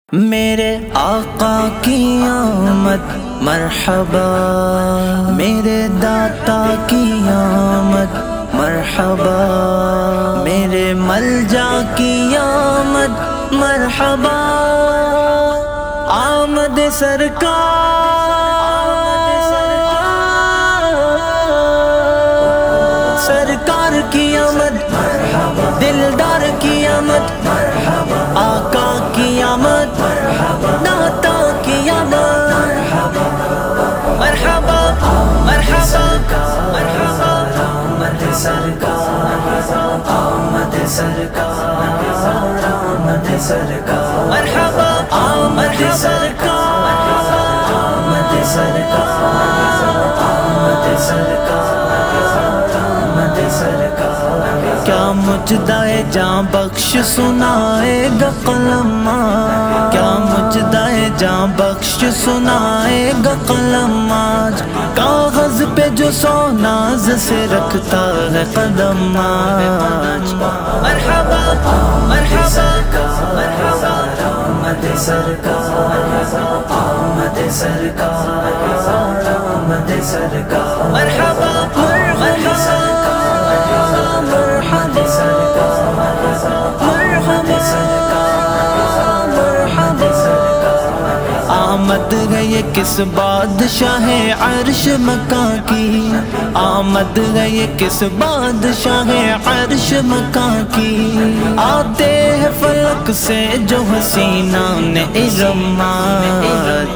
میرے آقا کی آمد مرحبا، میرے داتا کی آمد مرحبا، میرے ملجا کی آمد مرحبا، آمد سرکار کی آمد مرحبا، دلدار کی آمد مرحبا، آقا کی آمد مرحبا، داتا کی آمد مرحبا مرحبا مرحبا مرحبا، آمد سرکار، آمد سرکار، آمد سرکار، مرحبا آمد سرکار، آمد سرکار، آمد سرکار، کیا مجدائے جاں بخش سنائے گا قلم آج، کیا مجدائے جاں بخش سنائے گا قلم آج، کاغذ پہ جو سو ناز سے رکھتا ہے قدم آج، مرحبا مرحبا مرحبا، آمد سرکار، آمد سرکار، آمد سرکار، مرحبا مرحبا آمد ہے یہ کس بادشاہ عرش مکاں کی، آمد ہے یہ کس بادشاہ عرش مکاں کی، آتے ہیں فلک سے جو حسینان ارم آج،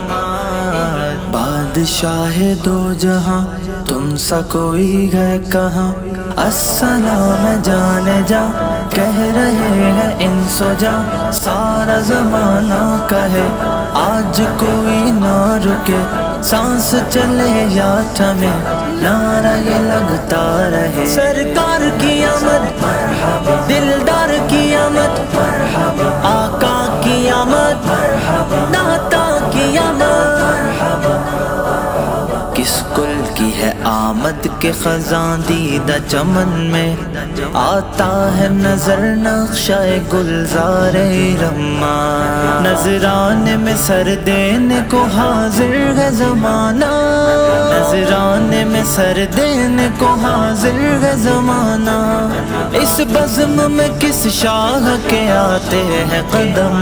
بادشاہ دو جہاں تم سا کوئی ہے کہاں، السلام جانے جا کہہ رہے ہیں ان سجا، سارا زمانہ کہے آج کوئی نہ رکے، سانس چلے یا تھمے نعرہ یہ لگتا رہے، سرکار کی آمد مرحبا، دلدار کی آمد مرحبا، آقا کی آمد مرحبا، داتا کی آمد مرحبا، کس گل کی ہے آمد کے خزاں دیدہ چمن میں، آتا ہے نظر نقشہ گلزار رما، نذرانے میں سر دینے کو حاضر ہے زمانہ، نذرانے میں سر دینے کو حاضر ہے زمانہ، اس بزم میں کس شاہ کے آتے ہیں قدم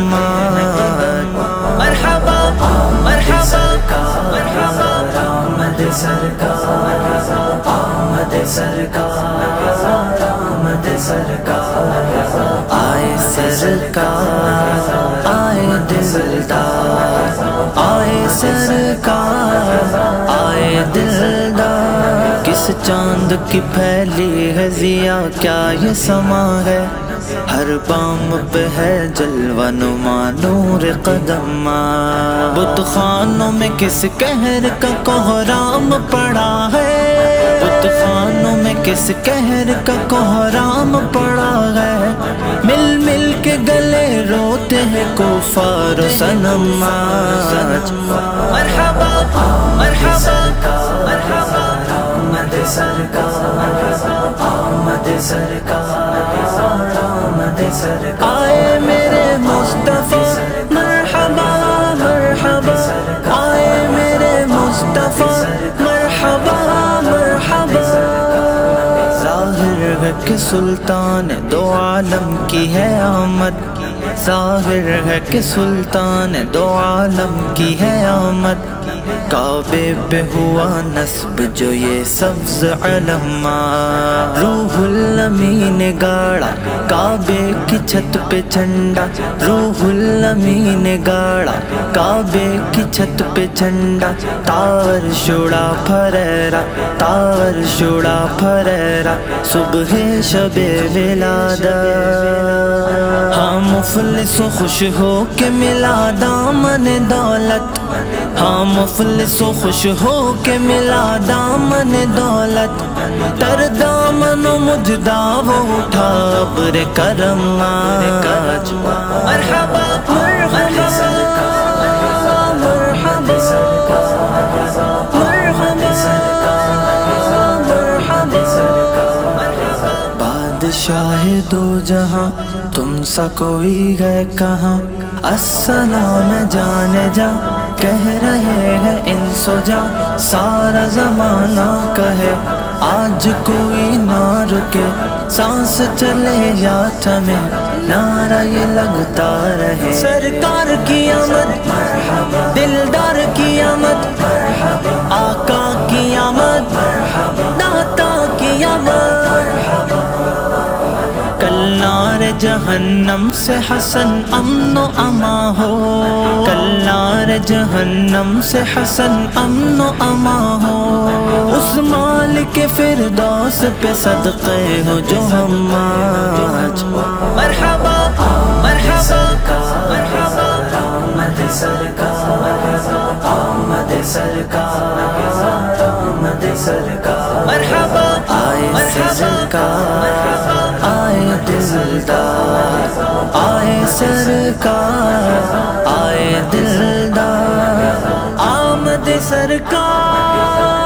مرحبا مرحبا مرحبا، آمد سرکار، آمد سرکار، آمد سرکار، آئے سرکار، آئے دلدار، آئے سرکار، آئے دلدار، کس چاند کی پھیلی ہے ضیا، کیا یہ سما ہے، ہر بام پہ ہے جلوہ نما نور قدم، بت خانوں میں کس قہر کا کوہرام پڑا ہے، بت خانوں میں کس قہر کا کوہرام پڑا ہے، مل مل کے گلے روتے ہیں کفار و صنم آج، مرحبا مرحبا مرحبا، آمد سرکار، آمد سرکار، آمد سرکار، آئے میرے مصطفیٰ مرحبا مرحبا، آئے میرے مصطفیٰ مرحبا مرحبا، ظاہر ہے کہ سلطان دو عالم کی ہے آمد، ظاہر ہے کہ سلطان دو عالم کی ہے آمد، کعبے پہ ہوا نصب جو یہ سبز علم، روح الامین نے گاڑا کعبے کی چھت پہ جھنڈا، روح الامین نے گاڑا کعبے کی چھت پہ جھنڈا، تار شوڑا پھریرا، تار شوڑا پھریرا، صبح شب ولادت، ہاں مفلس و خوش ہو کے ملا دامن دولت، ہاں مفلس و خوش ہو کے ملا دامن دولت، تر دامن و مجدہ وہ اٹھا ابر کرم آج، مرحبا مرحبا مرحبا مرحبا، بادشاہ دو جہاں تم سا کوئی ہے کہاں، अस्सलाम जाने जा कह रहे हैं इन सो जा, सारा ज़माना कहे आज कोई ना रुके, सांस चले या थमे नारा ये लगता रहे। सरकार की आमद दिलदार की आमद, आका की आमद दाता की आमद। कल नार जहन्नम से हसन अमनो अमा हो, कल नार जहन्नम से हसन अमनो अमा हो। उस मालिक फिरदौस पे सदक़े हो जो हम आज। मरहबा मरहबा मरहबा आमद सरकार, आमद सरकार, आमद सरकार। मरहबा आए सरकार, आए दिलदार, आए सरकार, आए दिलदार, आमद सरकार।